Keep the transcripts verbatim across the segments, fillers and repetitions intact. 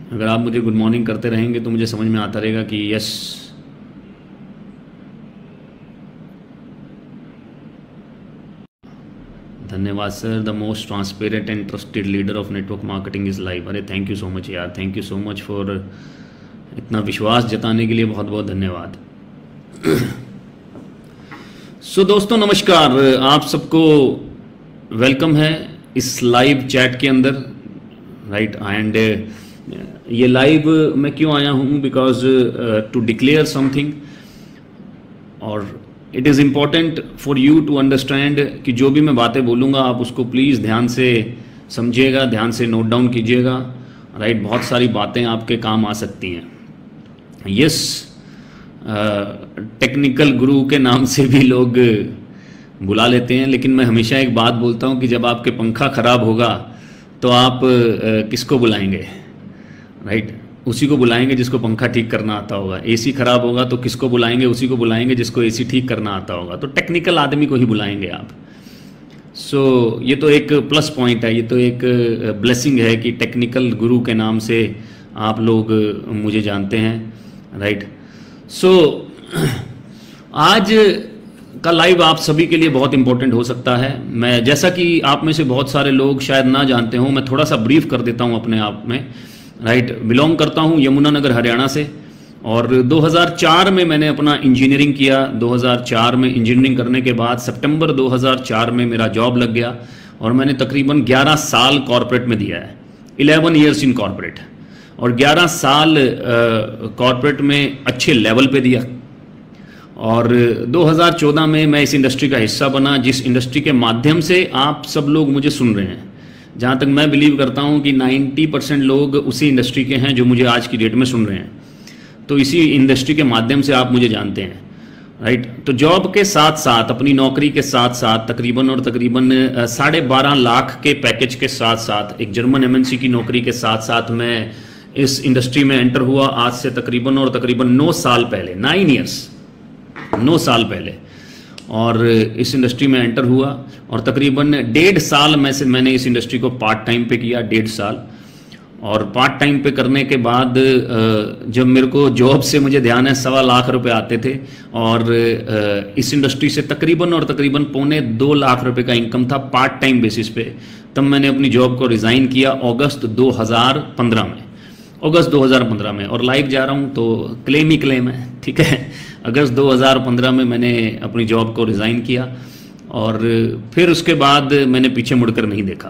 अगर आप मुझे गुड मॉर्निंग करते रहेंगे तो मुझे समझ में आता रहेगा कि यस। धन्यवाद sir. The most transparent and trusted leader of network marketing is live. अरे थैंक यू सो मच यार, thank you so much for इतना विश्वास जताने के लिए, बहुत बहुत धन्यवाद। सो so, दोस्तों नमस्कार, आप सबको वेलकम है इस लाइव चैट के अंदर, राइट। एंड ये लाइव मैं क्यों आया हूँ, बिकॉज टू डिक्लेयर समथिंग, और it is important for you to understand कि जो भी मैं बातें बोलूँगा आप उसको प्लीज़ ध्यान से समझिएगा, ध्यान से नोट डाउन कीजिएगा, राइट। बहुत सारी बातें आपके काम आ सकती हैं। यस, टेक्निकल गुरु के नाम से भी लोग बुला लेते हैं, लेकिन मैं हमेशा एक बात बोलता हूँ कि जब आपके पंखा खराब होगा तो आप uh, किसको बुलाएंगे, राइट। उसी को बुलाएंगे जिसको पंखा ठीक करना आता होगा। एसी खराब होगा तो किसको बुलाएंगे, उसी को बुलाएंगे जिसको एसी ठीक करना आता होगा। तो टेक्निकल आदमी को ही बुलाएंगे आप। सो so, ये तो एक प्लस पॉइंट है, ये तो एक ब्लेसिंग है कि टेक्निकल गुरु के नाम से आप लोग मुझे जानते हैं, राइट। सो so, आज का लाइव आप सभी के लिए बहुत इंपॉर्टेंट हो सकता है। मैं, जैसा कि आप में से बहुत सारे लोग शायद ना जानते हों, मैं थोड़ा सा ब्रीफ कर देता हूं अपने आप में, राइट। बिलोंग करता हूं यमुनानगर हरियाणा से, और दो हज़ार चार में मैंने अपना इंजीनियरिंग किया। दो हज़ार चार में इंजीनियरिंग करने के बाद सितंबर दो हज़ार चार में मेरा जॉब लग गया, और मैंने तकरीबन ग्यारह साल कॉरपोरेट में दिया है, इलेवन ईयर्स इन कॉरपोरेट, और ग्यारह साल कॉरपोरेट में अच्छे लेवल पे दिया। और दो हज़ार चौदह में मैं इस इंडस्ट्री का हिस्सा बना, जिस इंडस्ट्री के माध्यम से आप सब लोग मुझे सुन रहे हैं। जहाँ तक मैं बिलीव करता हूँ कि नब्बे परसेंट लोग उसी इंडस्ट्री के हैं जो मुझे आज की डेट में सुन रहे हैं। तो इसी इंडस्ट्री के माध्यम से आप मुझे जानते हैं, राइट। तो जॉब के साथ साथ, अपनी नौकरी के साथ साथ, तकरीबन और तकरीबन साढ़े बारह लाख के पैकेज के साथ साथ, एक जर्मन एमएनसी की नौकरी के साथ साथ मैं इस इंडस्ट्री में एंटर हुआ आज से तकरीबन और तकरीबन नौ साल पहले, नाइन ईयर्स नौ साल पहले, और इस इंडस्ट्री में एंटर हुआ। और तकरीबन डेढ़ साल में से मैंने इस इंडस्ट्री को पार्ट टाइम पे किया, डेढ़ साल। और पार्ट टाइम पे करने के बाद जब मेरे को जॉब से, मुझे ध्यान है, सवा लाख रुपए आते थे, और इस इंडस्ट्री से तकरीबन और तकरीबन पौने दो लाख रुपए का इनकम था पार्ट टाइम बेसिस पे। तब मैंने अपनी जॉब को रिज़ाइन किया अगस्त दो हज़ार पंद्रह में, अगस्त दो हज़ार पंद्रह में। और लाइव जा रहा हूँ तो क्लेम ही क्लेम है, ठीक है। अगस्त दो हज़ार पंद्रह में मैंने अपनी जॉब को रिज़ाइन किया, और फिर उसके बाद मैंने पीछे मुड़कर नहीं देखा।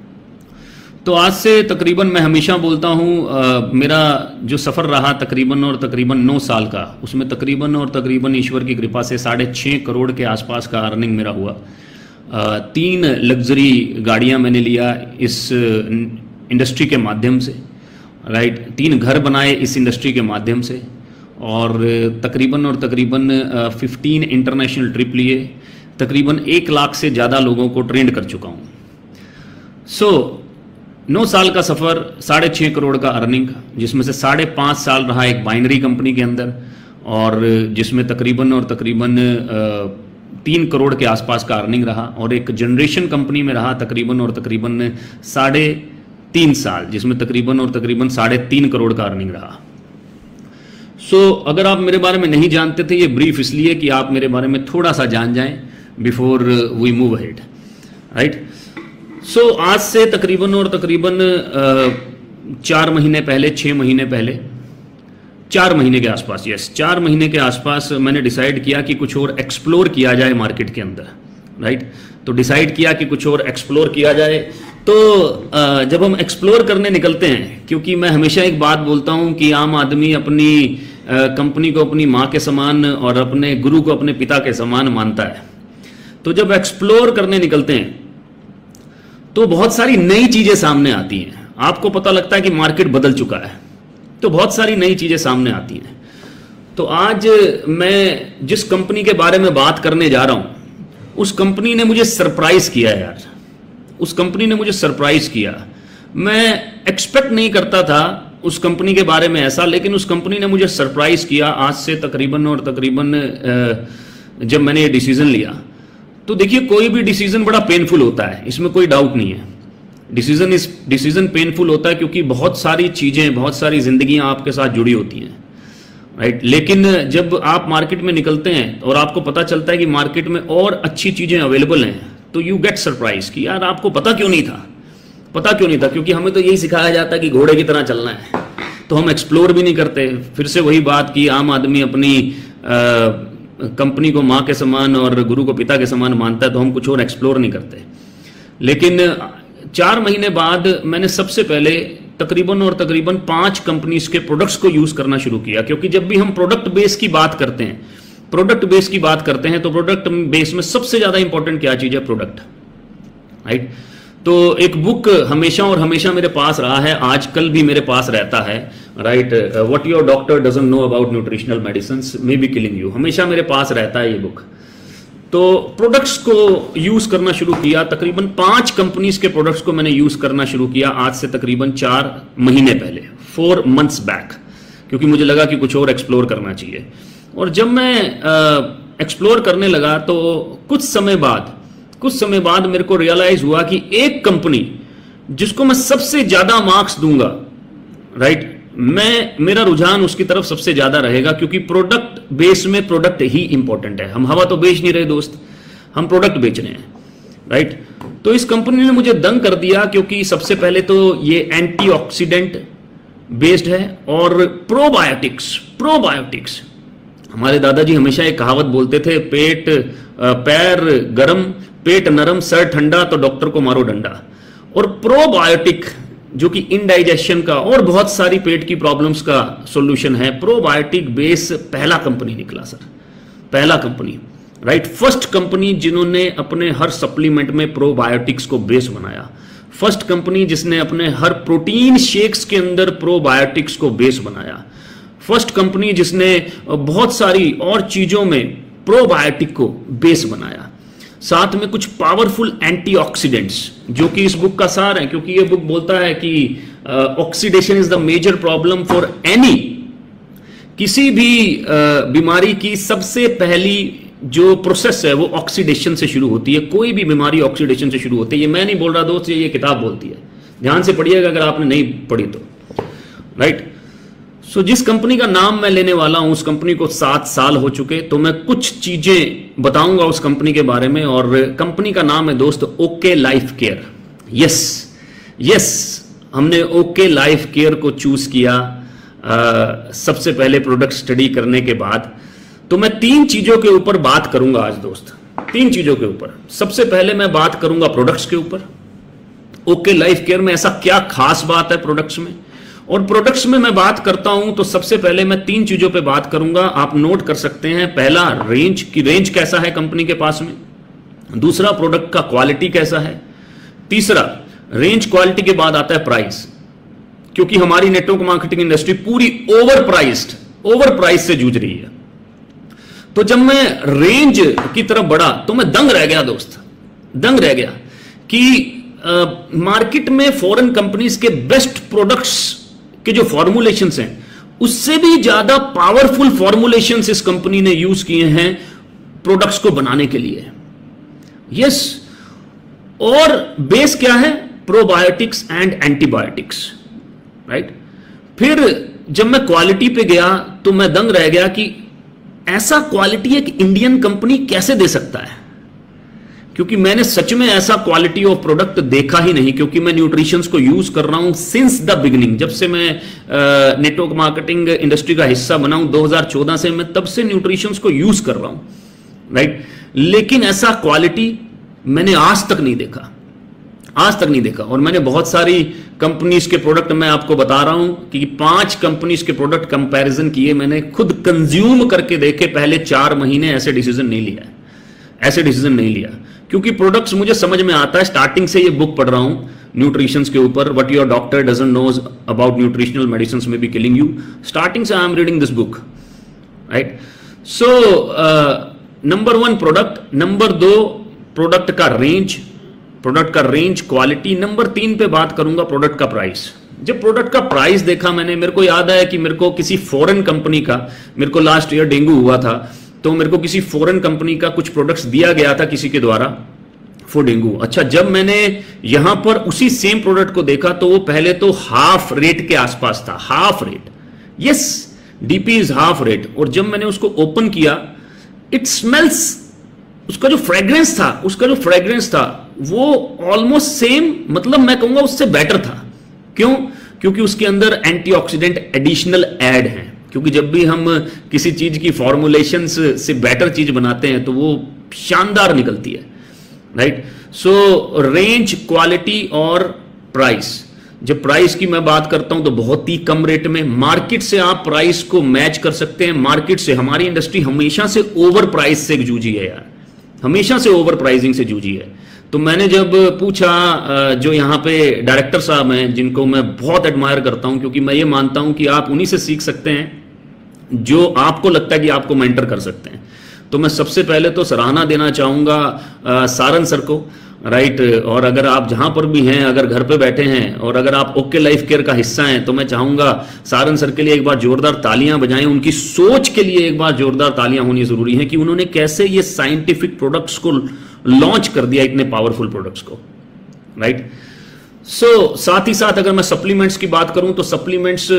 तो आज से तकरीबन, मैं हमेशा बोलता हूँ, मेरा जो सफ़र रहा तकरीबन और तकरीबन नौ साल का, उसमें तकरीबन और तकरीबन ईश्वर की कृपा से साढ़े छः करोड़ के आसपास का अर्निंग मेरा हुआ। आ, तीन लग्जरी गाड़ियाँ मैंने लिया इस इंडस्ट्री के माध्यम से, राइट। तीन घर बनाए इस इंडस्ट्री के माध्यम से, और तकरीबन और तकरीबन फिफ्टीन इंटरनेशनल ट्रिप लिए, तकरीबन एक लाख से ज़्यादा लोगों को ट्रेंड कर चुका हूँ। सो नौ साल का सफ़र, साढ़े छः करोड़ का अर्निंग, जिसमें से साढ़े पाँच साल रहा एक बाइनरी कंपनी के अंदर, और जिसमें तकरीबन और तकरीबन तीन करोड़ के आसपास का अर्निंग रहा, और एक जनरेशन कंपनी में रहा तकरीबन और तकरीबन साढ़े तीन साल, जिसमें तकरीबन और तकरीबन साढ़े तीन करोड़ का अर्निंग रहा। सो so, अगर आप मेरे बारे में नहीं जानते थे, ये ब्रीफ इसलिए कि आप मेरे बारे में थोड़ा सा जान जाएं before we move ahead, right. So आज से तकरीबन और तकरीबन चार महीने पहले, छः महीने पहले, चार महीने के आसपास, यस चार महीने के आसपास मैंने डिसाइड किया कि कुछ और एक्सप्लोर किया जाए मार्केट के अंदर, राइट। तो डिसाइड किया कि कुछ और एक्सप्लोर किया जाए। तो जब हम एक्सप्लोर करने निकलते हैं, क्योंकि मैं हमेशा एक बात बोलता हूं कि आम आदमी अपनी कंपनी को अपनी माँ के समान और अपने गुरु को अपने पिता के समान मानता है। तो जब एक्सप्लोर करने निकलते हैं तो बहुत सारी नई चीज़ें सामने आती हैं। आपको पता लगता है कि मार्केट बदल चुका है, तो बहुत सारी नई चीज़ें सामने आती हैं। तो आज मैं जिस कंपनी के बारे में बात करने जा रहा हूँ, उस कंपनी ने मुझे सरप्राइज किया यार, उस कंपनी ने मुझे सरप्राइज किया। मैं एक्सपेक्ट नहीं करता था उस कंपनी के बारे में ऐसा, लेकिन उस कंपनी ने मुझे सरप्राइज किया। आज से तकरीबन और तकरीबन जब मैंने ये डिसीजन लिया, तो देखिए कोई भी डिसीजन बड़ा पेनफुल होता है, इसमें कोई डाउट नहीं है, डिसीजन इस डिसीजन पेनफुल होता है क्योंकि बहुत सारी चीजें, बहुत सारी जिंदगियां आपके साथ जुड़ी होती हैं, राइट। लेकिन जब आप मार्केट में निकलते हैं और आपको पता चलता है कि मार्केट में और अच्छी चीजें अवेलेबल हैं, तो यू गेट सरप्राइज कि यार आपको पता क्यों नहीं था, पता क्यों नहीं था। क्योंकि हमें तो यही सिखाया जाता है कि घोड़े की तरह चलना है, तो हम एक्सप्लोर भी नहीं करते। फिर से वही बात कि आम आदमी अपनी कंपनी को माँ के समान और गुरु को पिता के समान मानता है, तो हम कुछ और एक्सप्लोर नहीं करते। लेकिन चार महीने बाद मैंने सबसे पहले तकरीबन और तकरीबन पांच कंपनीज के प्रोडक्ट्स को यूज करना शुरू किया। क्योंकि जब भी हम प्रोडक्ट बेस की बात करते हैं प्रोडक्ट बेस की बात करते हैं तो प्रोडक्ट बेस में सबसे ज्यादा इंपॉर्टेंट क्या चीज है? Product, right. तो एक बुक हमेशा और हमेशा मेरे पास रहा है, आजकल भी मेरे पास रहता है, right. What your doctor doesn't know about nutritional medicines may be killing you, हमेशा मेरे पास रहता है ये बुक। तो प्रोडक्ट्स को यूज करना शुरू किया, तकरीबन पांच कंपनीज के प्रोडक्ट्स को मैंने यूज करना शुरू किया आज से तकरीबन चार महीने पहले, फोर मंथ्स बैक, क्योंकि मुझे लगा कि कुछ और एक्सप्लोर करना चाहिए। और जब मैं एक्सप्लोर करने लगा तो कुछ समय बाद कुछ समय बाद मेरे को रियलाइज हुआ कि एक कंपनी जिसको मैं सबसे ज्यादा मार्क्स दूंगा, राइट, मैं मेरा रुझान उसकी तरफ सबसे ज्यादा रहेगा, क्योंकि प्रोडक्ट बेस में प्रोडक्ट ही इंपॉर्टेंट है। हम हवा तो बेच नहीं रहे दोस्त, हम प्रोडक्ट बेच रहे हैं, राइट। तो इस कंपनी ने मुझे दंग कर दिया, क्योंकि सबसे पहले तो ये एंटीऑक्सीडेंट बेस्ड है और प्रोबायोटिक्स प्रोबायोटिक्स हमारे दादाजी हमेशा एक कहावत बोलते थे, पेट पैर गरम पेट नरम सर ठंडा तो डॉक्टर को मारो डंडा। और प्रोबायोटिक जो कि इंडाइजेशन का और बहुत सारी पेट की प्रॉब्लम्स का सॉल्यूशन है, प्रोबायोटिक बेस पहला कंपनी निकला सर, पहला कंपनी, राइट। फर्स्ट कंपनी जिन्होंने अपने हर सप्लीमेंट में प्रोबायोटिक्स को बेस बनाया, फर्स्ट कंपनी जिसने अपने हर प्रोटीन शेक्स के अंदर प्रोबायोटिक्स को बेस बनाया, फर्स्ट कंपनी जिसने बहुत सारी और चीजों में प्रोबायोटिक को बेस बनाया, साथ में कुछ पावरफुल एंटीऑक्सीडेंट्स जो कि इस बुक का सार है। क्योंकि ये बुक बोलता है कि oxidation is the major problem for any, किसी भी uh, बीमारी की सबसे पहली जो प्रोसेस है वो ऑक्सीडेशन से शुरू होती है। कोई भी बीमारी ऑक्सीडेशन से शुरू होती है, ये मैं नहीं बोल रहा दोस्त, ये किताब बोलती है, ध्यान से पढ़िएगा अगर आपने नहीं पढ़ी तो, राइट। सो so, जिस कंपनी का नाम मैं लेने वाला हूं उस कंपनी को सात साल हो चुके, तो मैं कुछ चीजें बताऊंगा उस कंपनी के बारे में। और कंपनी का नाम है दोस्त okay life care. Yes yes हमने ओके लाइफ केयर को चूज किया आ, सबसे पहले प्रोडक्ट स्टडी करने के बाद। तो मैं तीन चीजों के ऊपर बात करूंगा आज दोस्त, तीन चीजों के ऊपर। सबसे पहले मैं बात करूंगा प्रोडक्ट्स के ऊपर, ओके लाइफ केयर में ऐसा क्या खास बात है प्रोडक्ट्स में। और प्रोडक्ट्स में मैं बात करता हूं तो सबसे पहले मैं तीन चीजों पे बात करूंगा, आप नोट कर सकते हैं। पहला, रेंज की रेंज कैसा है कंपनी के पास में, दूसरा प्रोडक्ट का क्वालिटी कैसा है, तीसरा रेंज क्वालिटी के बाद आता है प्राइस, क्योंकि हमारी नेटवर्क मार्केटिंग इंडस्ट्री पूरी ओवर प्राइस्ड ओवर प्राइस से जूझ रही है। तो जब मैं रेंज की तरफ बढ़ा तो मैं दंग रह गया दोस्त, दंग रह गया कि मार्केट uh, में फॉरेन कंपनीज के बेस्ट प्रोडक्ट्स के जो फॉर्मुलेशंस हैं उससे भी ज्यादा पावरफुल फॉर्मुलेशंस इस कंपनी ने यूज किए हैं प्रोडक्ट्स को बनाने के लिए। यस, और बेस क्या है? Probiotics and antibiotics, right. फिर जब मैं क्वालिटी पे गया तो मैं दंग रह गया कि ऐसा क्वालिटी एक इंडियन कंपनी कैसे दे सकता है, क्योंकि मैंने सच में ऐसा क्वालिटी ऑफ प्रोडक्ट देखा ही नहीं। क्योंकि मैं न्यूट्रिशंस को यूज कर रहा हूं सिंस द बिगिनिंग, जब से मैं नेटवर्क मार्केटिंग इंडस्ट्री का हिस्सा बना हूं दो हज़ार चौदह से, मैं तब से न्यूट्रिशंस को यूज कर रहा हूं, राइट। लेकिन ऐसा क्वालिटी मैंने आज तक नहीं देखा, आज तक नहीं देखा। और मैंने बहुत सारी कंपनीज के प्रोडक्ट मैं आपको बता रहा हूं कि पांच कंपनीज के प्रोडक्ट कंपैरिजन किए, मैंने खुद कंज्यूम करके देखे, पहले चार महीने ऐसे डिसीजन नहीं लिया, ऐसे डिसीजन नहीं लिया, क्योंकि प्रोडक्ट्स मुझे समझ में आता है। स्टार्टिंग से ये बुक पढ़ रहा हूं न्यूट्रिशंस के ऊपर, what your doctor doesn't knows about nutritional medicines may be killing you, starting से I am reading this book, right. So number one product, number दो प्रोडक्ट का रेंज, प्रोडक्ट का रेंज क्वालिटी, नंबर तीन पे बात करूंगा प्रोडक्ट का price. जब प्रोडक्ट का प्राइस देखा मैंने, मेरे को याद आया कि मेरे को किसी फॉरेन कंपनी का, मेरे को लास्ट ईयर डेंगू हुआ था तो मेरे को किसी फॉरेन कंपनी का कुछ प्रोडक्ट्स दिया गया था किसी के द्वारा, फॉर डेंगू। अच्छा, जब मैंने यहां पर उसी सेम प्रोडक्ट को देखा तो वो पहले तो हाफ रेट के आसपास था, half rate, yes DP is half rate. और जब मैंने उसको ओपन किया, इट स्मेल्स, उसका जो फ्रेग्रेंस था उसका जो फ्रेग्रेंस था वो ऑलमोस्ट सेम, मतलब मैं कहूंगा उससे बेटर था। क्यों? क्योंकि उसके अंदर एंटीऑक्सीडेंट एडिशनल ऐड हैं। क्योंकि जब भी हम किसी चीज की फॉर्मुलेशन से बेटर चीज बनाते हैं तो वो शानदार निकलती है, राइट। सो रेंज, क्वालिटी और प्राइस। जब प्राइस की मैं बात करता हूं तो बहुत ही कम रेट में, मार्केट से आप प्राइस को मैच कर सकते हैं। मार्केट से हमारी इंडस्ट्री हमेशा से ओवर प्राइस से जूझी है यार, हमेशा से ओवर प्राइसिंग से जूझी है। तो मैंने जब पूछा, जो यहाँ पे डायरेक्टर साहब हैं जिनको मैं बहुत एडमायर करता हूं, क्योंकि मैं ये मानता हूं कि आप उन्हीं से सीख सकते हैं जो आपको लगता है कि आपको मेंटर कर सकते हैं। तो मैं सबसे पहले तो सराहना देना चाहूंगा सारन सर को, राइट। और अगर आप जहां पर भी हैं, अगर घर पे बैठे हैं और अगर आप ओके लाइफ केयर का हिस्सा हैं, तो मैं चाहूंगा सारन सर के लिए एक बार जोरदार तालियां बजाएं। उनकी सोच के लिए एक बार जोरदार तालियां होनी जरूरी है कि उन्होंने कैसे ये साइंटिफिक प्रोडक्ट्स को लॉन्च कर दिया, इतने पावरफुल प्रोडक्ट्स को, राइट। सो साथ ही साथ अगर मैं सप्लीमेंट्स की बात करूं तो सप्लीमेंट्स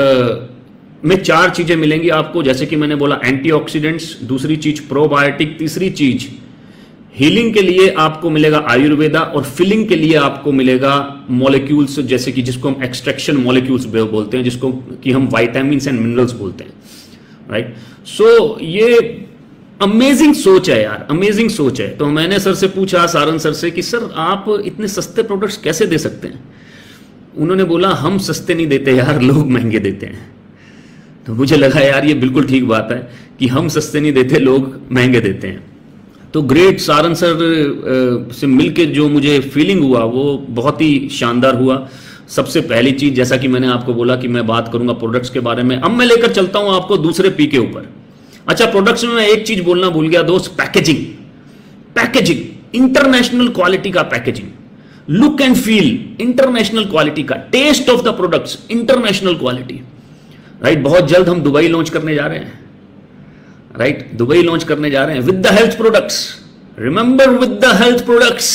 में चार चीजें मिलेंगी आपको, जैसे कि मैंने बोला एंटीऑक्सीडेंट्स, दूसरी चीज प्रोबायोटिक, तीसरी चीज हीलिंग के लिए आपको मिलेगा आयुर्वेदा, और फिलिंग के लिए आपको मिलेगा मॉलिक्यूल्स, जैसे कि जिसको हम एक्सट्रैक्शन मॉलिक्यूल्स बोलते हैं, जिसको कि हम विटामिन एंड मिनरल्स बोलते हैं, राइट। सो ये अमेजिंग सोच है यार, अमेजिंग सोच है। तो मैंने सर से पूछा, सारन सर से, कि सर आप इतने सस्ते प्रोडक्ट्स कैसे दे सकते हैं? उन्होंने बोला हम सस्ते नहीं देते यार, लोग महंगे देते हैं। तो मुझे लगा यार ये बिल्कुल ठीक बात है कि हम सस्ते नहीं देते, लोग महंगे देते हैं। तो ग्रेट, सारन सर से मिलके जो मुझे फीलिंग हुआ वो बहुत ही शानदार हुआ। सबसे पहली चीज, जैसा कि मैंने आपको बोला कि मैं बात करूंगा प्रोडक्ट्स के बारे में, अब मैं लेकर चलता हूं आपको दूसरे पी के ऊपर। अच्छा, प्रोडक्ट्स में मैं एक चीज बोलना भूल गया दोस्त, पैकेजिंग। पैकेजिंग, इंटरनेशनल क्वालिटी का packaging, look and feel international quality का, taste of the products international quality, right. बहुत जल्द हम दुबई लॉन्च करने जा रहे हैं, राइट, दुबई लॉन्च करने जा रहे हैं with the health products, remember with the health products,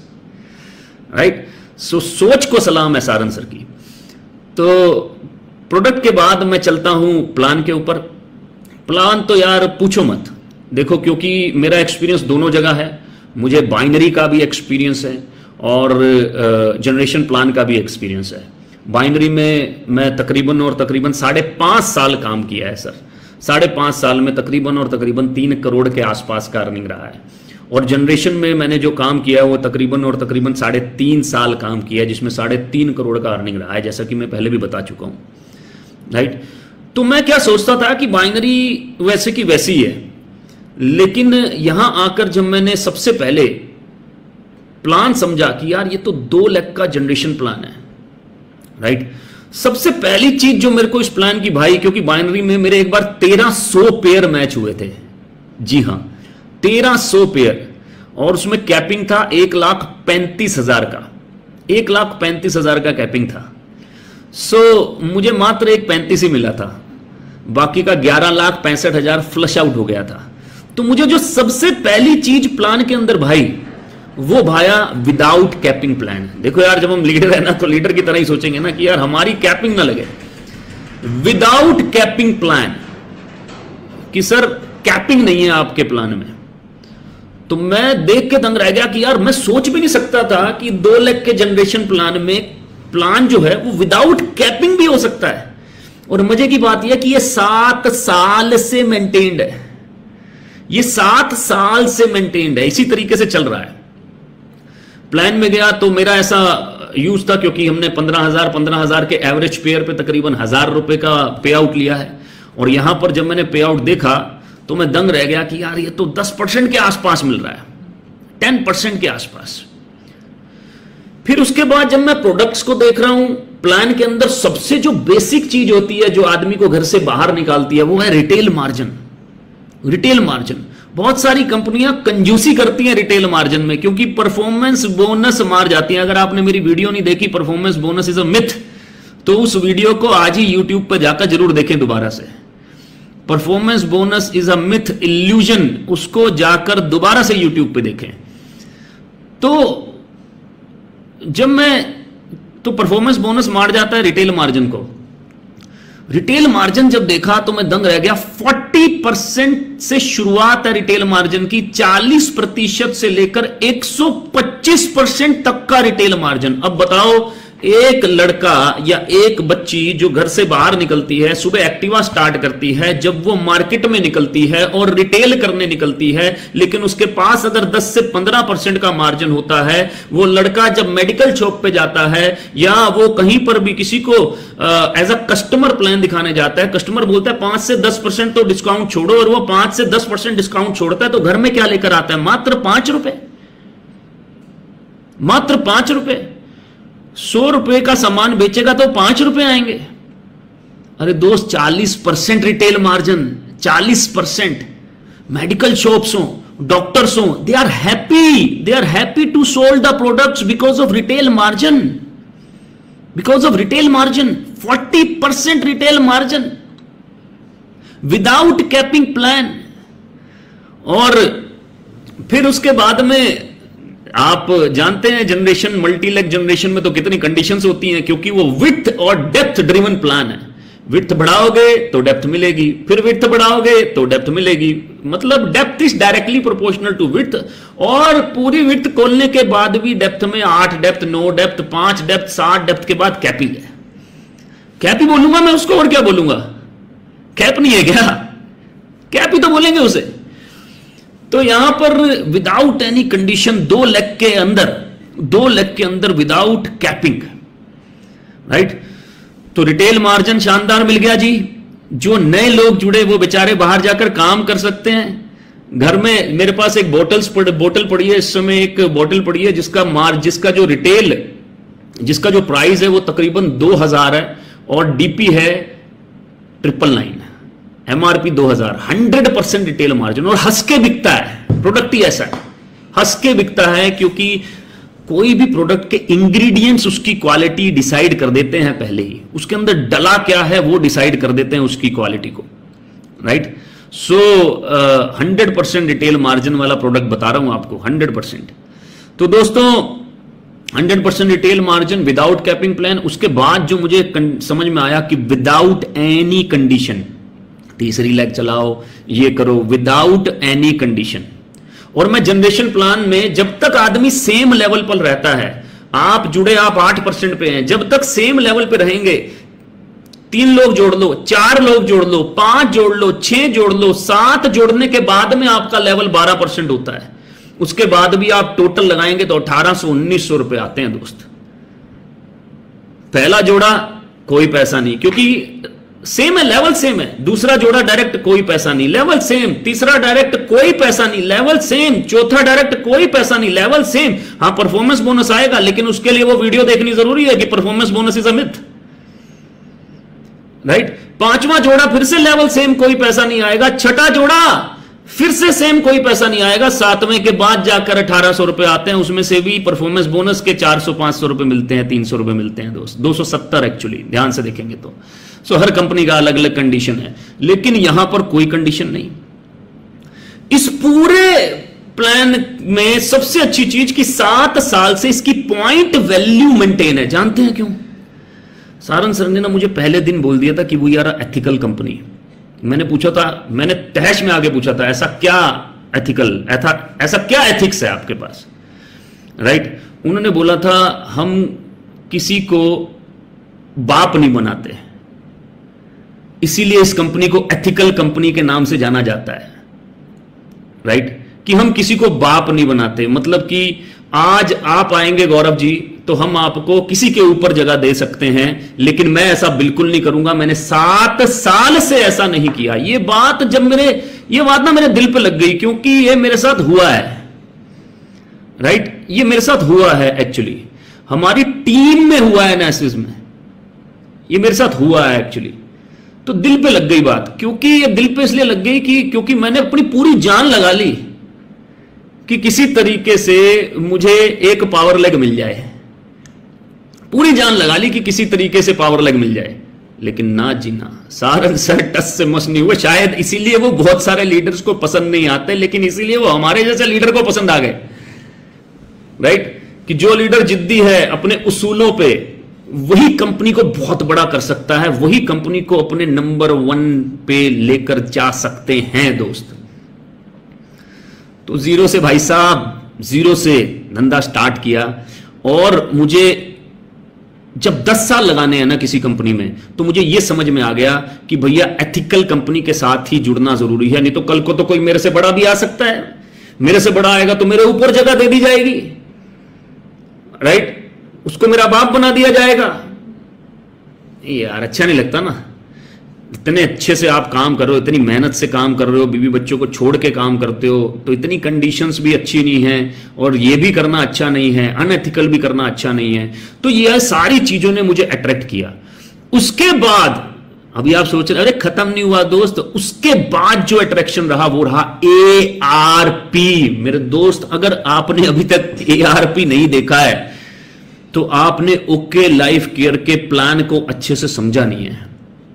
right. So सोच को सलाम है सारन सर की। तो प्रोडक्ट के बाद मैं चलता हूं प्लान के ऊपर। प्लान तो यार पूछो मत, देखो, क्योंकि मेरा एक्सपीरियंस दोनों जगह है, मुझे बाइनरी का भी एक्सपीरियंस है और जनरेशन प्लान का भी एक्सपीरियंस है। बाइनरी में मैं तकरीबन और तकरीबन साढ़े पांच साल काम किया है सर, साढ़े पांच साल में तकरीबन और तकरीबन तीन करोड़ के आसपास का अर्निंग रहा है। और जनरेशन में मैंने जो काम किया है वो तकरीबन और तकरीबन साढ़े तीन साल काम किया है, जिसमें साढ़े तीन करोड़ का अर्निंग रहा है, जैसा कि मैं पहले भी बता चुका हूं, राइट। तो मैं क्या सोचता था कि बाइनरी वैसे की वैसी है, लेकिन यहां आकर जब मैंने सबसे पहले प्लान समझा कि यार ये तो दो लाख का जनरेशन प्लान है, राइट। सबसे पहली चीज जो मेरे को इस प्लान की भाई, क्योंकि बाइनरी में मेरे एक बार तेरह सौ पेयर मैच हुए थे, जी हां तेरह सौ पेयर, और उसमें कैपिंग था एक लाख पैंतीस हजार का, एक लाख पैंतीस हजार का कैपिंग था। सो so, मुझे मात्र एक पैंतीस ही मिला था, बाकी का ग्यारह लाख पैंसठ हजार फ्लश आउट हो गया था। तो मुझे जो सबसे पहली चीज प्लान के अंदर भाई वो भाया विदाउट कैपिंग प्लान। देखो यार, जब हम लीडर है ना तो लीडर की तरह ही सोचेंगे ना कि यार हमारी कैपिंग ना लगे, विदाउट कैपिंग प्लान, कि सर कैपिंग नहीं है आपके प्लान में। तो मैं देख के दंग रह गया कि यार मैं सोच भी नहीं सकता था कि दो लाख के जनरेशन प्लान में प्लान जो है वो विदाउट कैपिंग भी हो सकता है। और मजे की बात यह कि ये सात साल से मेंटेन्ड है, ये सात साल से मेंटेन्ड है, इसी तरीके से चल रहा है। प्लान में गया तो मेरा ऐसा यूज था, क्योंकि हमने पंद्रह हजार पंद्रह हजार के एवरेज पेयर पे तकरीबन हजार रुपए का पे आउट लिया है। और यहां पर जब मैंने पे आउट देखा तो मैं दंग रह गया कि यार ये तो दस परसेंट के आसपास मिल रहा है, टेन परसेंट के आसपास। फिर उसके बाद जब मैं प्रोडक्ट्स को देख रहा हूं, प्लान के अंदर सबसे जो बेसिक चीज होती है जो आदमी को घर से बाहर निकालती है वो है रिटेल मार्जिन। रिटेल मार्जिन, बहुत सारी कंपनियां कंजूसी करती हैं रिटेल मार्जिन में, क्योंकि परफॉर्मेंस बोनस मार जाती हैं। अगर आपने मेरी वीडियो नहीं देखी performance bonus is a myth, तो उस वीडियो को आज ही यूट्यूब पर जाकर जरूर देखें दोबारा से। Performance bonus is a myth, illusion, उसको जाकर दोबारा से यूट्यूब पे देखें। तो जब मैं तो परफॉर्मेंस बोनस मार जाता है रिटेल मार्जिन को। रिटेल मार्जिन जब देखा तो मैं दंग रह गया। चालीस परसेंट से शुरुआत है रिटेल मार्जिन की, चालीस प्रतिशत से लेकर एक सौ पच्चीस परसेंट तक का रिटेल मार्जिन। अब बताओ, एक लड़का या एक बच्ची जो घर से बाहर निकलती है, सुबह एक्टिवा स्टार्ट करती है, जब वो मार्केट में निकलती है और रिटेल करने निकलती है, लेकिन उसके पास अगर दस से पंद्रह परसेंट का मार्जिन होता है, वो लड़का जब मेडिकल शॉप पे जाता है या वो कहीं पर भी किसी को एज अ कस्टमर प्लान दिखाने जाता है, कस्टमर बोलता है पांच से दस परसेंट तो डिस्काउंट छोड़ो, और वो पांच से दस परसेंट डिस्काउंट छोड़ता है तो घर में क्या लेकर आता है? मात्र पांच रुपए, मात्र पांच रुपए। सौ रुपए का सामान बेचेगा तो पांच रुपए आएंगे। अरे दोस्त, चालीस परसेंट रिटेल मार्जिन, चालीस परसेंट। मेडिकल शॉप्स हो, डॉक्टर्स हो, they are happy, they are happy to sold the products because of retail margin, because of retail margin. Forty percent retail margin without capping plan. और फिर उसके बाद में आप जानते हैं जनरेशन, मल्टीलेग जनरेशन में तो कितनी कंडीशंस होती हैं, क्योंकि वो विड्थ और डेप्थ ड्रिवन प्लान है। विड्थ बढ़ाओगे तो डेप्थ मिलेगी, फिर विड्थ बढ़ाओगे तो डेप्थ मिलेगी, मतलब depth is directly proportional to width. और पूरी विड्थ खोलने के बाद भी डेप्थ में आठ डेप्थ, नौ डेप्थ, पांच डेप्थ, सात डेप्थ के बाद कैपी है। कैपी बोलूंगा मैं उसको, और क्या बोलूंगा? कैप नहीं है क्या? कैपी तो बोलेंगे उसे। तो यहां पर विदाउट एनी कंडीशन, दो लेग के अंदर, दो लेग के अंदर विदाउट कैपिंग, राइट। तो रिटेल मार्जिन शानदार मिल गया जी। जो नए लोग जुड़े वो बेचारे बाहर जाकर काम कर सकते हैं। घर में मेरे पास एक बोटल्स पड़, बोतल पड़ी है इस समय, एक बोतल पड़ी है जिसका मार जिसका जो रिटेल, जिसका जो प्राइस है वो तकरीबन दो हजार है, और डीपी है ट्रिपल नाइन, एमआरपी दो हजार, हंड्रेड परसेंट रिटेल मार्जिन। और हंस के बिकता है प्रोडक्ट ही ऐसा है, हंस के बिकता है, क्योंकि कोई भी प्रोडक्ट के इंग्रेडिएंट्स उसकी क्वालिटी डिसाइड कर देते हैं पहले ही, उसके अंदर डला क्या है वो डिसाइड कर देते हैं उसकी क्वालिटी को, right. So hundred percent retail margin वाला प्रोडक्ट बता रहा हूं आपको, हंड्रेड परसेंट। तो दोस्तों hundred percent retail margin without capping plan. उसके बाद जो मुझे समझ में आया कि विदाउट एनी कंडीशन, तीसरी लेग चलाओ, ये करो, विदाउट एनी कंडीशन। और मैं जनरेशन प्लान में जब तक आदमी सेम लेवल पर रहता है, आप जुड़े, आप आठ परसेंट पे हैं, जब तक सेम लेवल पे रहेंगे, तीन लोग जोड़ लो, चार लोग जोड़ लो, पांच जोड़ लो, छह जोड़ लो, सात जोड़ने के बाद में आपका लेवल बारह परसेंट होता है। उसके बाद भी आप टोटल लगाएंगे तो अठारह सौ उन्नीस सौ रुपए आते हैं दोस्त। पहला जोड़ा कोई पैसा नहीं, क्योंकि सेम है, लेवल सेम है। दूसरा जोड़ा डायरेक्ट कोई पैसा नहीं, लेवल सेम। तीसरा डायरेक्ट कोई पैसा नहीं, लेवल सेम। चौथा डायरेक्ट कोई पैसा नहीं, लेवल सेम। हां, परफॉर्मेंस बोनस आएगा, लेकिन उसके लिए वो वीडियो देखनी जरूरी है कि performance bonus is a myth, right. पांचवा जोड़ा फिर से लेवल सेम, कोई पैसा नहीं आएगा। छठा जोड़ा फिर से सेम, कोई पैसा नहीं आएगा। सातवें के बाद जाकर अठारह सौ रुपए आते हैं, उसमें से भी परफॉर्मेंस बोनस के चार सौ पांच सौ रुपए मिलते हैं, तीन सौ रुपए मिलते हैं दोस्त, दो सौ सत्तर एक्चुअली, ध्यान से देखेंगे तो। सो हर कंपनी का अलग अलग कंडीशन है, लेकिन यहां पर कोई कंडीशन नहीं। इस पूरे प्लान में सबसे अच्छी चीज कि सात साल से इसकी पॉइंट वैल्यू मेंटेन है। जानते हैं क्यों? सारन सर ने ना मुझे पहले दिन बोल दिया था कि वो यार एथिकल कंपनी। मैंने पूछा था, मैंने तहश में आगे पूछा था, ऐसा क्या एथिकल, ऐसा ऐसा क्या एथिक्स है आपके पास, राइट। उन्होंने बोला था हम किसी को बाप नहीं बनाते, इसीलिए इस कंपनी को एथिकल कंपनी के नाम से जाना जाता है, राइट। कि हम किसी को बाप नहीं बनाते, मतलब कि आज आप आएंगे गौरव जी तो हम आपको किसी के ऊपर जगह दे सकते हैं, लेकिन मैं ऐसा बिल्कुल नहीं करूंगा। मैंने सात साल से ऐसा नहीं किया। ये बात जब मेरे ये बात ना मेरे दिल पे लग गई, क्योंकि ये मेरे साथ हुआ है, राइट। ये मेरे साथ हुआ है एक्चुअली, हमारी टीम में हुआ है, एनालिसिस में ये मेरे साथ हुआ है एक्चुअली। तो दिल पे लग गई बात, क्योंकि ये दिल पे इसलिए लग गई कि क्योंकि मैंने अपनी पूरी जान लगा ली कि किसी तरीके से मुझे एक पावर लेग मिल जाए, पूरी जान लगा ली कि किसी तरीके से पावर लेग मिल जाए, लेकिन ना जी ना, सारन सर टस से मस नहीं हुए। शायद इसीलिए वो बहुत सारे लीडर्स को पसंद नहीं आते, लेकिन इसीलिए वो हमारे जैसे लीडर को पसंद आ गए। राइट, कि जो लीडर जिद्दी है अपने उसूलों पे, वही कंपनी को बहुत बड़ा कर सकता है, वही कंपनी को अपने नंबर वन पे लेकर जा सकते हैं दोस्त। तो जीरो से भाई साहब, जीरो से धंधा स्टार्ट किया, और मुझे जब दस साल लगाने हैं ना किसी कंपनी में, तो मुझे यह समझ में आ गया कि भैया एथिकल कंपनी के साथ ही जुड़ना जरूरी है, नहीं तो कल को तो कोई मेरे से बड़ा भी आ सकता है, मेरे से बड़ा आएगा तो मेरे ऊपर जगह दे दी जाएगी, राइट, उसको मेरा बाप बना दिया जाएगा। यार अच्छा नहीं लगता ना, इतने अच्छे से आप काम कर रहे हो, इतनी मेहनत से काम कर रहे हो, बीवी बच्चों को छोड़ के काम करते हो, तो इतनी कंडीशंस भी अच्छी नहीं है, और ये भी करना अच्छा नहीं है, अनएथिकल भी करना अच्छा नहीं है। तो ये सारी चीजों ने मुझे अट्रैक्ट किया। उसके बाद अभी आप सोच रहे अरे खत्म नहीं हुआ दोस्त, उसके बाद जो अट्रैक्शन रहा वो रहा ए आर पी। मेरे दोस्त, अगर आपने अभी तक ए आर पी नहीं देखा है तो आपने ओके लाइफ केयर के प्लान को अच्छे से समझा नहीं है।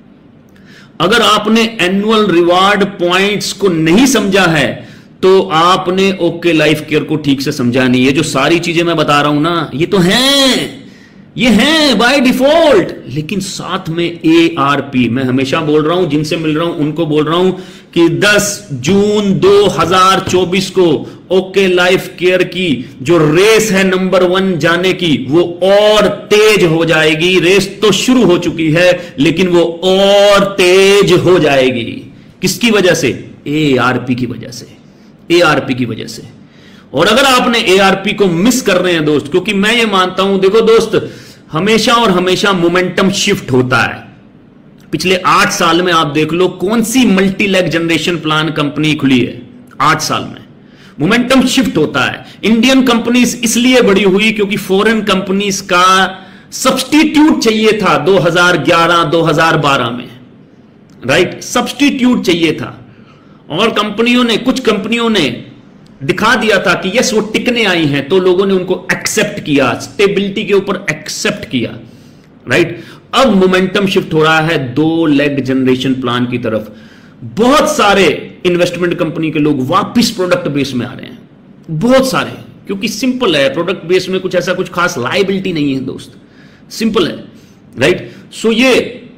अगर आपने एनुअल रिवार्ड पॉइंट्स को नहीं समझा है तो आपने ओके लाइफ केयर को ठीक से समझा नहीं है। जो सारी चीजें मैं बता रहा हूं ना, ये तो हैं, ये हैं बाय डिफॉल्ट, लेकिन साथ में ए आर पी। मैं हमेशा बोल रहा हूं, जिनसे मिल रहा हूं उनको बोल रहा हूं कि दस जून दो हज़ार चौबीस को ओके लाइफ केयर की जो रेस है नंबर वन जाने की, वो और तेज हो जाएगी। रेस तो शुरू हो चुकी है, लेकिन वो और तेज हो जाएगी। किसकी वजह से? ए आर पी की वजह से, ए आर पी की वजह से। और अगर आपने ए आर पी को मिस कर रहे हैं दोस्त, क्योंकि मैं ये मानता हूं, देखो दोस्त, हमेशा और हमेशा मोमेंटम शिफ्ट होता है। पिछले आठ साल में आप देख लो कौन सी multi leg generation plan company खुली है, आठ साल में मोमेंटम शिफ्ट होता है। इंडियन कंपनीज इसलिए बड़ी हुई क्योंकि फॉरेन कंपनीज का सब्स्टिट्यूट चाहिए था दो हज़ार ग्यारह दो हज़ार बारह में, राइट, सब्स्टिट्यूट चाहिए था। और कंपनियों ने, कुछ कंपनियों ने दिखा दिया था कि यस वो टिकने आई हैं, तो लोगों ने उनको एक्सेप्ट किया, स्टेबिलिटी के ऊपर एक्सेप्ट किया, राइट। अब मोमेंटम शिफ्ट हो रहा है दो लेग जनरेशन प्लान की तरफ। बहुत सारे इन्वेस्टमेंट कंपनी के लोग वापस प्रोडक्ट बेस में आ रहे हैं, बहुत सारे, क्योंकि सिंपल है, प्रोडक्ट बेस में कुछ ऐसा कुछ खास लायबिलिटी नहीं है दोस्त, सिंपल है, राइट। सो ये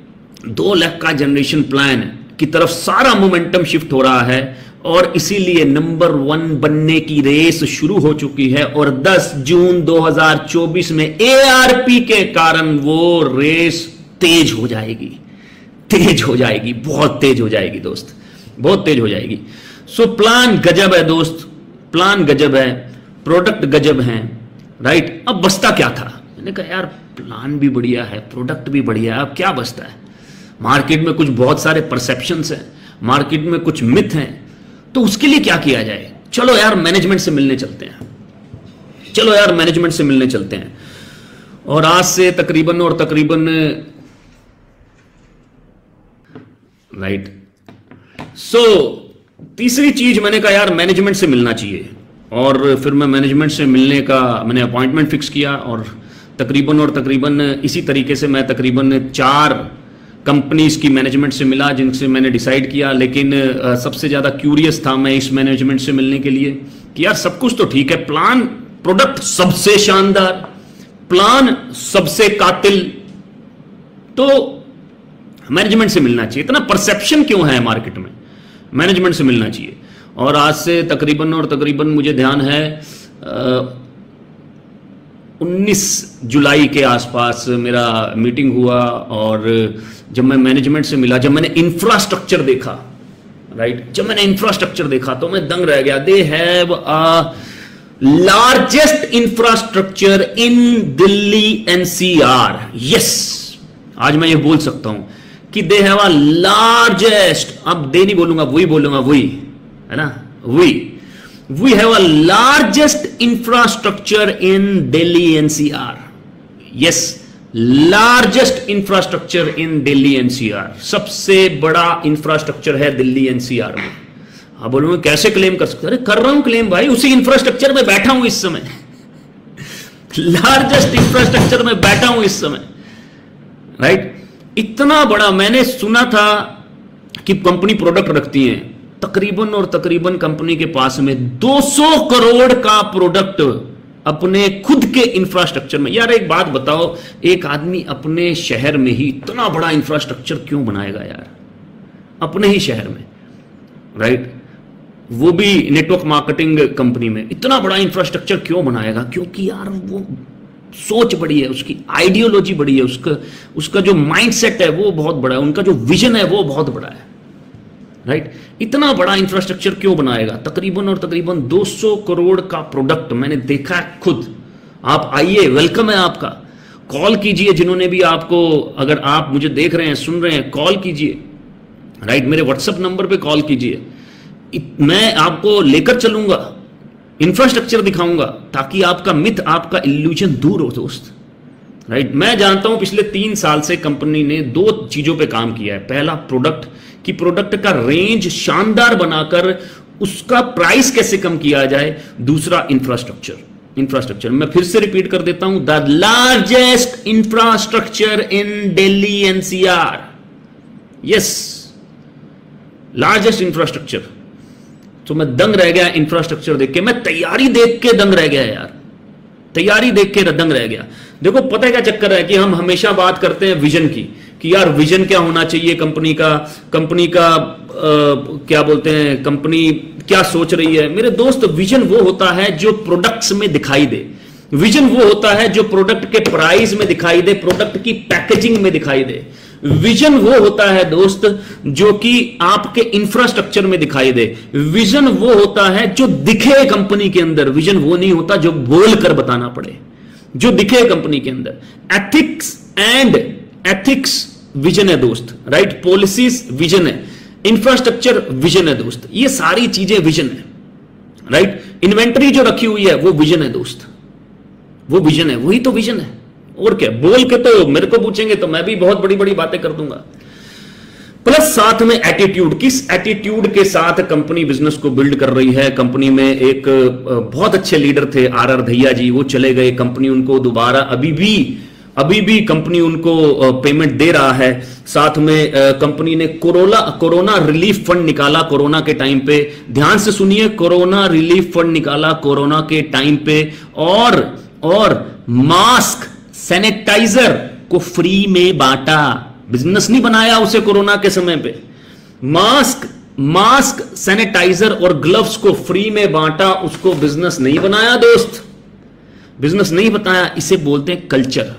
दो लेग का जनरेशन प्लान की तरफ सारा मोमेंटम शिफ्ट हो रहा है, और इसीलिए नंबर वन बनने की रेस शुरू हो चुकी है। और दस जून दो हज़ार चौबीस में ए आर पी के कारण वो रेस तेज हो जाएगी, तेज हो जाएगी, बहुत तेज हो जाएगी दोस्त, बहुत तेज हो जाएगी। सो प्लान गजब है दोस्त, प्लान गजब है, प्रोडक्ट गजब है, राइट। अब बचता क्या था? मैंने कहा यार प्लान भी बढ़िया है, प्रोडक्ट भी बढ़िया है, अब क्या बचता है? मार्केट में कुछ बहुत सारे परसेप्शंस हैं, मार्केट में कुछ मिथ हैं, तो उसके लिए क्या किया जाए? चलो यार मैनेजमेंट से मिलने चलते हैं, चलो यार मैनेजमेंट से मिलने चलते हैं। और आज से तकरीबन और तकरीबन, राइट, सो तीसरी चीज मैंने कहा यार मैनेजमेंट से मिलना चाहिए। और फिर मैं मैनेजमेंट से मिलने का मैंने अपॉइंटमेंट फिक्स किया, और तकरीबन और तकरीबन इसी तरीके से मैं तकरीबन चार कंपनीज की मैनेजमेंट से मिला जिनसे मैंने डिसाइड किया। लेकिन आ, सबसे ज्यादा क्यूरियस था मैं इस मैनेजमेंट से मिलने के लिए कि यार सब कुछ तो ठीक है, प्लान प्रोडक्ट सबसे शानदार, प्लान सबसे कातिल, तो मैनेजमेंट से मिलना चाहिए। इतना परसेप्शन क्यों है मार्केट में? मैनेजमेंट से मिलना चाहिए। और आज से तकरीबन और तकरीबन मुझे ध्यान है उन्नीस जुलाई के आसपास मेरा मीटिंग हुआ, और जब मैं मैनेजमेंट से मिला, जब मैंने इंफ्रास्ट्रक्चर देखा, राइट, जब मैंने इंफ्रास्ट्रक्चर देखा तो मैं दंग रह गया। They have a largest infrastructure in Delhi NCR. Yes, आज मैं ये बोल सकता हूं कि दे हैव अ लार्जेस्ट, अब दे नहीं बोलूंगा, वही बोलूंगा, वही है ना, वही, we have a largest infrastructure in Delhi NCR. Yes, largest infrastructure in Delhi NCR, सबसे बड़ा इंफ्रास्ट्रक्चर है दिल्ली एनसीआर में। आप बोलोगे कैसे क्लेम कर सकते? अरे कर रहा हूं क्लेम भाई, उसी इंफ्रास्ट्रक्चर में बैठा हूं इस समय, लार्जेस्ट इंफ्रास्ट्रक्चर में बैठा हूं इस समय, राइट। इतना बड़ा, मैंने सुना था कि कंपनी प्रोडक्ट रखती है, तकरीबन और तकरीबन कंपनी के पास में दो सौ करोड़ का प्रोडक्ट अपने खुद के इंफ्रास्ट्रक्चर में। यार एक बात बताओ, एक आदमी अपने शहर में ही इतना बड़ा इंफ्रास्ट्रक्चर क्यों बनाएगा यार, अपने ही शहर में, राइट? वो भी नेटवर्क मार्केटिंग कंपनी में इतना बड़ा इंफ्रास्ट्रक्चर क्यों बनाएगा? क्योंकि यार वो सोच बड़ी है, उसकी आइडियोलॉजी बड़ी है, उसका उसका जो माइंडसेट है वो बहुत बड़ा है, उनका जो विजन है वो बहुत बड़ा है, राइट? इतना बड़ा इंफ्रास्ट्रक्चर क्यों बनाएगा? तकरीबन और तकरीबन दो सौ करोड़ का प्रोडक्ट मैंने देखा है खुद। आप आइए, वेलकम है आपका, कॉल कीजिए जिन्होंने भी आपको, अगर आप मुझे देख रहे हैं, सुन रहे हैं, कॉल कीजिए, राइट? मेरे व्हाट्सएप नंबर पे कॉल कीजिए, मैं आपको लेकर चलूंगा, इंफ्रास्ट्रक्चर दिखाऊंगा, ताकि आपका मिथ, आपका इल्यूजन दूर हो दोस्त, राइट? मैं जानता हूं पिछले तीन साल से कंपनी ने दो चीजों पे काम किया है। पहला, प्रोडक्ट कि प्रोडक्ट का रेंज शानदार बनाकर उसका प्राइस कैसे कम किया जाए। दूसरा, इंफ्रास्ट्रक्चर। इंफ्रास्ट्रक्चर मैं फिर से रिपीट कर देता हूं, the largest infrastructure in Delhi NCR, yes, largest infrastructure. तो मैं दंग रह गया इंफ्रास्ट्रक्चर देख के, मैं तैयारी देख के दंग रह गया यार, तैयारी देख के दंग रह गया। देखो पता है क्या चक्कर है कि हम हमेशा बात करते हैं विजन की, कि यार विजन क्या होना चाहिए कंपनी का, कंपनी का आ, क्या बोलते हैं, कंपनी क्या सोच रही है। मेरे दोस्त, विजन वो होता है जो प्रोडक्ट्स में दिखाई दे, विजन वो होता है जो प्रोडक्ट के प्राइस में दिखाई दे, प्रोडक्ट की पैकेजिंग में दिखाई दे। विजन वो होता है दोस्त जो कि आपके इंफ्रास्ट्रक्चर में दिखाई दे। विजन वो होता है जो दिखे कंपनी के अंदर, विजन वो नहीं होता जो बोल कर बताना पड़े, जो दिखे कंपनी के अंदर। एथिक्स एंड एथिक्स विजन है दोस्त, राइट? पॉलिसीज विजन है, इंफ्रास्ट्रक्चर विजन है दोस्त, ये सारी चीजें विजन है, राइट? इन्वेंटरी जो रखी हुई है वो विजन है दोस्त, वो विजन है, वही तो विजन है। और क्या बोल के, तो मेरे को पूछेंगे तो मैं भी बहुत बड़ी बड़ी बातें कर दूंगा। प्लस साथ में एटीट्यूड, किस एटीट्यूड के साथ कंपनी बिजनेस को बिल्ड कर रही है। कंपनी में एक बहुत अच्छे लीडर थे आर आर धैया जी, वो चले गए, कंपनी उनको दोबारा अभी भी अभी भी कंपनी उनको पेमेंट दे रहा है। साथ में कंपनी ने कोरोना कोरोना रिलीफ फंड निकाला कोरोना के टाइम पे, ध्यान से सुनिए, कोरोना रिलीफ फंड निकाला कोरोना के टाइम पे, और और मास्क, सैनिटाइजर को फ्री में बांटा। बिजनेस नहीं बनाया उसे कोरोना के समय पे, मास्क मास्क सैनिटाइजर और ग्लव्स को फ्री में बांटा, उसको बिजनेस नहीं बनाया दोस्त, बिजनेस नहीं बताया। इसे बोलते हैं कल्चर।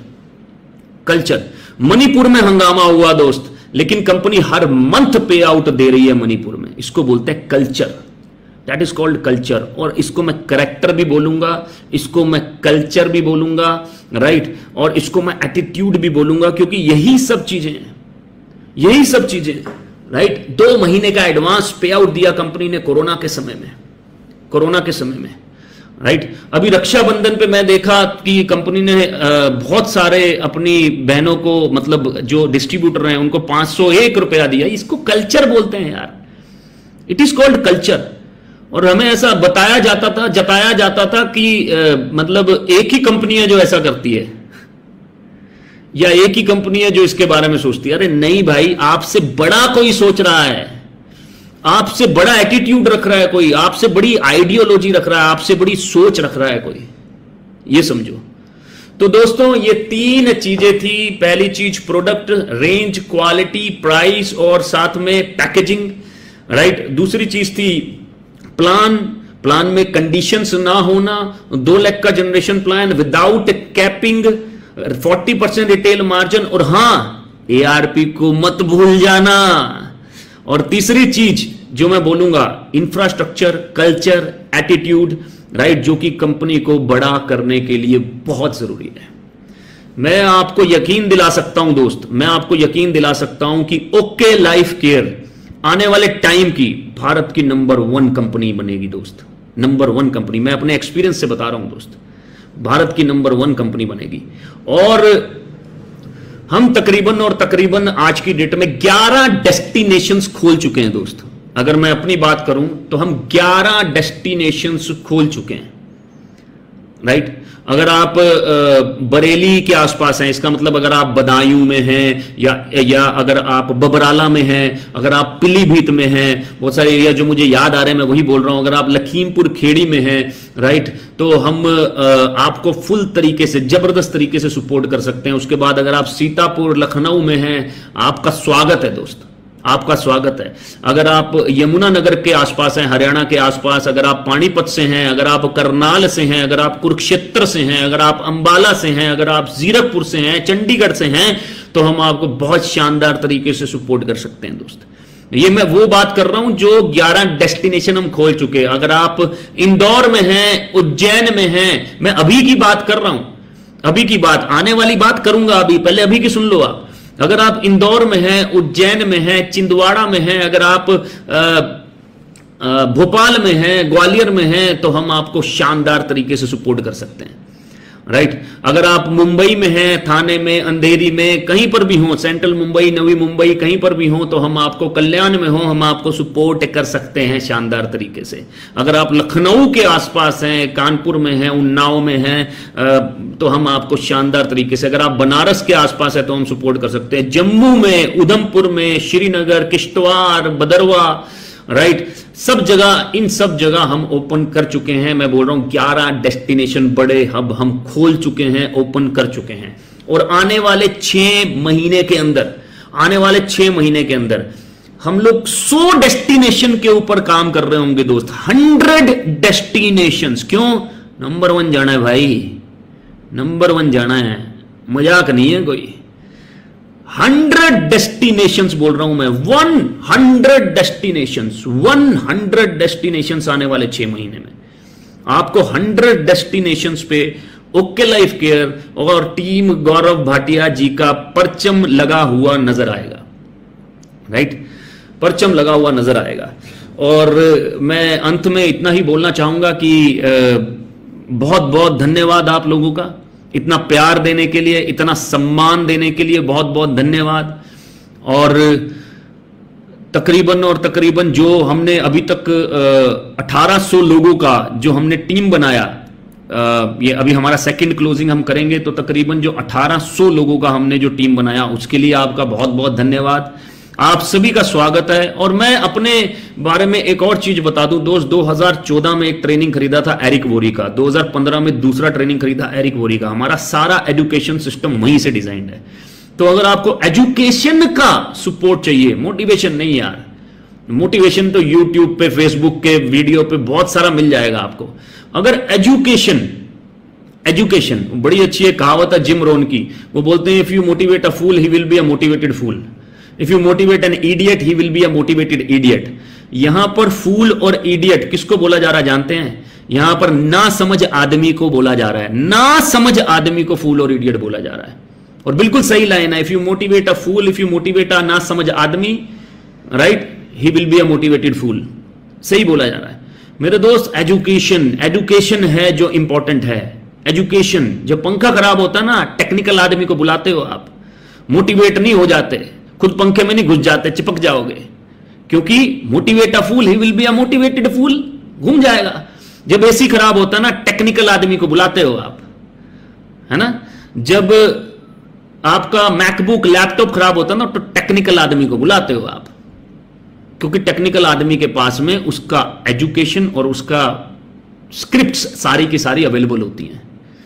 कल्चर। मणिपुर में हंगामा हुआ दोस्त, लेकिन कंपनी हर मंथ पे आउट दे रही है मणिपुर में, इसको बोलते हैं culture, that is called culture. और इसको मैं करेक्टर भी बोलूंगा, इसको मैं कल्चर भी बोलूंगा, राइट? और इसको मैं एटीट्यूड भी बोलूंगा, क्योंकि यही सब चीजें हैं, यही सब चीजें, राइट? दो महीने का एडवांस पे आउट दिया कंपनी ने कोरोना के समय में, कोरोना के समय में, राइट? अभी रक्षाबंधन पे मैं देखा कि कंपनी ने बहुत सारे अपनी बहनों को, मतलब जो डिस्ट्रीब्यूटर हैं उनको पांच सौ एक रुपया दिया। इसको कल्चर बोलते हैं यार, इट इज कॉल्ड कल्चर। और हमें ऐसा बताया जाता था, जताया जाता था कि आ, मतलब एक ही कंपनी है जो ऐसा करती है, या एक ही कंपनी है जो इसके बारे में सोचती है। अरे नहीं भाई, आपसे बड़ा कोई सोच रहा है, आपसे बड़ा एटीट्यूड रख रहा है कोई, आपसे बड़ी आइडियोलॉजी रख रहा है, आपसे बड़ी सोच रख रहा है कोई, ये समझो। तो दोस्तों ये तीन चीजें थी। पहली चीज प्रोडक्ट, रेंज, क्वालिटी, प्राइस और साथ में पैकेजिंग, राइट? दूसरी चीज थी प्लान, प्लान में कंडीशंस ना होना, दो लाख का generation plan without capping, forty percent retail margin, और हां एआरपी को मत भूल जाना। और तीसरी चीज जो मैं बोलूंगा, इंफ्रास्ट्रक्चर, कल्चर, एटीट्यूड, राइट, जो कि कंपनी को बड़ा करने के लिए बहुत जरूरी है। मैं आपको यकीन दिला सकता हूं दोस्त, मैं आपको यकीन दिला सकता हूं कि ओके लाइफ केयर आने वाले टाइम की भारत की नंबर वन कंपनी बनेगी दोस्त, नंबर वन कंपनी। मैं अपने एक्सपीरियंस से बता रहा हूं दोस्त, भारत की नंबर वन कंपनी बनेगी। और हम तकरीबन और तकरीबन आज की डेट में ग्यारह डेस्टिनेशंस खोल चुके हैं दोस्त। अगर मैं अपनी बात करूं तो हम ग्यारह डेस्टिनेशंस खोल चुके हैं, राइट? अगर आप बरेली के आसपास हैं, इसका मतलब अगर आप बदायूं में हैं या या अगर आप बबराला में हैं, अगर आप पीलीभीत में हैं, बहुत सारे एरिया जो मुझे याद आ रहे हैं मैं वही बोल रहा हूं, अगर आप लखीमपुर खेड़ी में हैं, राइट, तो हम आपको फुल तरीके से, जबरदस्त तरीके से सपोर्ट कर सकते हैं। उसके बाद अगर आप सीतापुर लखनऊ में हैं, आपका स्वागत है दोस्त, आपका स्वागत है। अगर आप यमुनानगर के आसपास हैं, हरियाणा के आसपास, अगर आप पानीपत से हैं, अगर आप करनाल से हैं, अगर आप कुरुक्षेत्र से हैं, अगर आप अंबाला से हैं, अगर आप जीरकपुर से हैं, चंडीगढ़ से हैं, तो हम आपको बहुत शानदार तरीके से सपोर्ट कर सकते हैं दोस्त। ये मैं वो बात कर रहा हूं जो ग्यारह डेस्टिनेशन हम खोल चुके हैं। अगर आप इंदौर में हैं, उज्जैन में हैं, मैं अभी की बात कर रहा हूं, अभी की बात, आने वाली बात करूंगा अभी, पहले अभी की सुन लो आप। अगर आप इंदौर में हैं, उज्जैन में हैं, छिंदवाड़ा में हैं, अगर आप भोपाल में हैं, ग्वालियर में हैं, तो हम आपको शानदार तरीके से सपोर्ट कर सकते हैं, राइट। अगर आप मुंबई में हैं, थाने में, अंधेरी में, कहीं पर भी हो, सेंट्रल मुंबई, नवी मुंबई, कहीं पर भी हो, तो हम आपको, कल्याण में हो, हम आपको सपोर्ट कर सकते हैं शानदार तरीके से। अगर आप लखनऊ के आसपास हैं, कानपुर में हैं, उन्नाव में हैं, तो हम आपको शानदार तरीके से, अगर आप बनारस के आसपास है तो हम सपोर्ट कर सकते हैं। जम्मू में, उधमपुर में, श्रीनगर, किश्तवाड़, भदरवा, राइट, सब जगह, इन सब जगह हम ओपन कर चुके हैं। मैं बोल रहा हूं ग्यारह डेस्टिनेशन, बड़े हब हम खोल चुके हैं, ओपन कर चुके हैं। और आने वाले छह महीने के अंदर, आने वाले छह महीने के अंदर हम लोग सौ डेस्टिनेशन के ऊपर काम कर रहे होंगे दोस्त। Hundred destinations. क्यों? नंबर वन जाना है भाई, नंबर वन जाना है, मजाक नहीं है कोई। हंड्रेड डेस्टिनेशंस बोल रहा हूं मैं, one hundred destinations, one hundred destinations आने वाले छह महीने में। आपको हंड्रेड डेस्टिनेशंस पे ओके लाइफ केयर और टीम गौरव भाटिया जी का परचम लगा हुआ नजर आएगा, राइट, परचम लगा हुआ नजर आएगा। और मैं अंत में इतना ही बोलना चाहूंगा कि बहुत बहुत धन्यवाद आप लोगों का, इतना प्यार देने के लिए, इतना सम्मान देने के लिए बहुत बहुत धन्यवाद। और तकरीबन और तकरीबन जो हमने अभी तक अठारह सौ लोगों का जो हमने टीम बनाया, ये अभी हमारा सेकंड क्लोजिंग हम करेंगे, तो तकरीबन जो अठारह सौ लोगों का हमने जो टीम बनाया, उसके लिए आपका बहुत बहुत धन्यवाद। आप सभी का स्वागत है। और मैं अपने बारे में एक और चीज बता दूं दोस्त, दो हज़ार चौदह में एक ट्रेनिंग खरीदा था एरिक वोरी का, दो हज़ार पंद्रह में दूसरा ट्रेनिंग खरीदा एरिक वोरी का। हमारा सारा एजुकेशन सिस्टम वहीं से डिजाइंड है। तो अगर आपको एजुकेशन का सपोर्ट चाहिए, मोटिवेशन नहीं यार, मोटिवेशन तो यूट्यूब पे, फेसबुक के वीडियो पे बहुत सारा मिल जाएगा आपको। अगर एजुकेशन, एजुकेशन बड़ी अच्छी है कहावत है जिम रोन की, वो बोलते हैं if you motivate a fool he will be a motivated fool, if you motivate an idiot he will be a motivated idiot. यहां पर फूल और इडियट किसको बोला जा रहा है जानते हैं? यहां पर ना समझ आदमी को बोला जा रहा है, ना समझ आदमी को फूल और इडियट बोला जा रहा है। और बिल्कुल सही लाइन है, if you motivate a fool, if you motivate a ना समझ आदमी, right, he will be a motivated fool. सही बोला जा रहा है मेरे दोस्त। एजुकेशन, एजुकेशन है जो इंपॉर्टेंट है। एजुकेशन, जब पंखा खराब होता ना, टेक्निकल आदमी को बुलाते हो आप, मोटिवेट नहीं हो जाते, खुद पंखे में नहीं घुस जाते, चिपक जाओगे, क्योंकि motivate a fool he will be a motivated fool, घूम जाएगा। जब एसी खराब होता ना, टेक्निकल आदमी को बुलाते हो आप, है ना। जब आपका मैकबुक, लैपटॉप खराब होता ना, तो टेक्निकल आदमी को बुलाते हो आप, क्योंकि टेक्निकल आदमी के पास में उसका एजुकेशन और उसका स्क्रिप्ट्स सारी की सारी अवेलेबल होती हैं।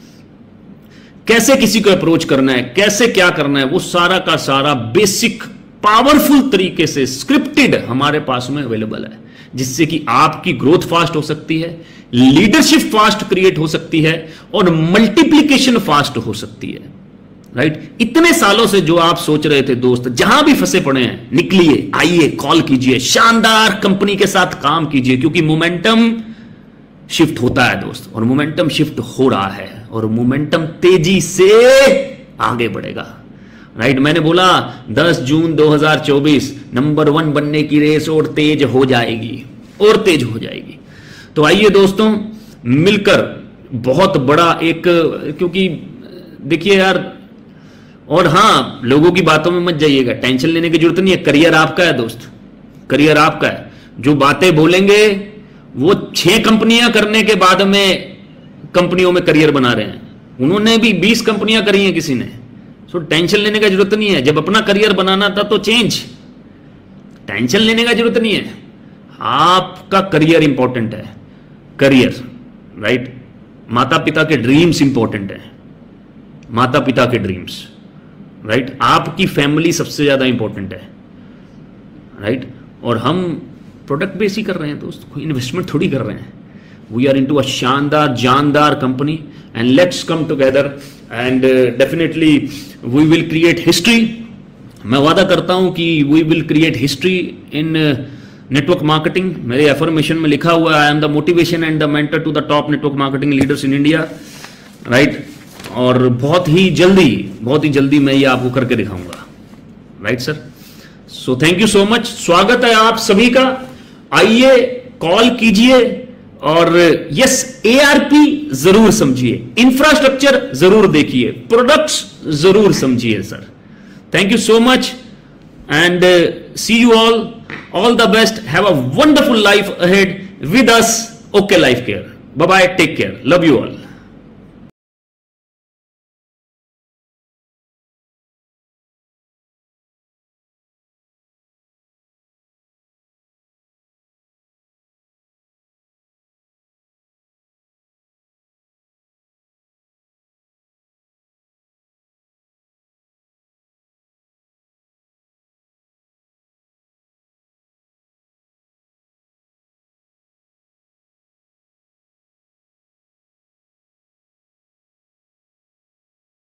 कैसे किसी को अप्रोच करना है, कैसे क्या करना है, वो सारा का सारा बेसिक पावरफुल तरीके से स्क्रिप्टेड हमारे पास में अवेलेबल है, जिससे कि आपकी ग्रोथ फास्ट हो सकती है, लीडरशिप फास्ट क्रिएट हो सकती है और मल्टीप्लीकेशन फास्ट हो सकती है, राइट। इतने सालों से जो आप सोच रहे थे दोस्त, जहां भी फंसे पड़े हैं, निकलिए, आइए, कॉल कीजिए, शानदार कंपनी के साथ काम कीजिए, क्योंकि मोमेंटम शिफ्ट होता है दोस्त, और मोमेंटम शिफ्ट हो रहा है, और मोमेंटम तेजी से आगे बढ़ेगा, राइट। मैंने बोला दस जून दो हज़ार चौबीस नंबर वन बनने की रेस और तेज हो जाएगी, और तेज हो जाएगी। तो आइए दोस्तों, मिलकर बहुत बड़ा एक, क्योंकि देखिए यार, और हां, लोगों की बातों में मत जाइएगा, टेंशन लेने की जरूरत नहीं है, करियर आपका है दोस्त, करियर आपका है। जो बातें बोलेंगे वो छह कंपनियां करने के बाद में कंपनियों में करियर बना रहे हैं, उन्होंने भी बीस कंपनियां करी हैं किसी ने। सो टेंशन लेने का जरूरत नहीं है। जब अपना करियर बनाना था तो चेंज, टेंशन लेने का जरूरत नहीं है। आपका करियर इंपॉर्टेंट है, करियर, राइट। माता पिता के ड्रीम्स इंपॉर्टेंट है, माता पिता के ड्रीम्स, राइट। आपकी फैमिली सबसे ज्यादा इंपॉर्टेंट है, राइट। और हम प्रोडक्ट बेस ही कर रहे हैं दोस्त, कोई इन्वेस्टमेंट थोड़ी कर रहे हैं। वी आर इनटू अ शानदार जानदार company and let's come together and definitely we will create history. मैं वादा करता हूं कि we will create history in network marketing. मेरे एफर्मेशन में लिखा हुआ है, I am the motivation and the mentor to the top network marketing leaders in India, right. और बहुत ही जल्दी बहुत ही जल्दी मैं ये आपको करके दिखाऊंगा, right sir. So thank you so much, स्वागत है आप सभी का। आइए कॉल कीजिए और यस एआरपी जरूर समझिए, इंफ्रास्ट्रक्चर जरूर देखिए, प्रोडक्ट्स जरूर समझिए sir. Thank you so much and see you all, all the best, have a wonderful life ahead with us. Okay life care, bye bye, take care, love you all.